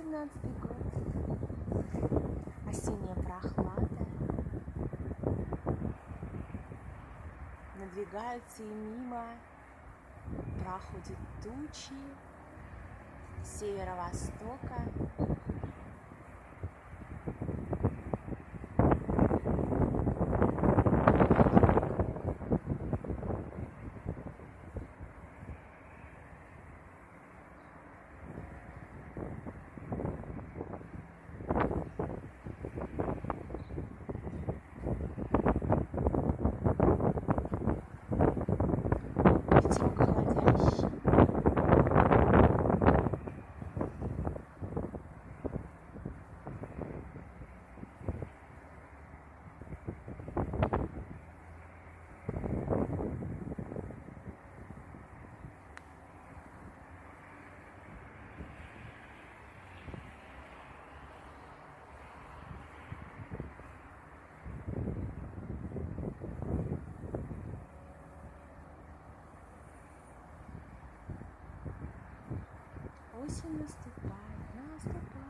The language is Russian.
2017 год. Осенняя прохлада. Надвигаются и мимо проходят тучи с северо-востока. Ветерок холодящий. Осень наступает, наступает.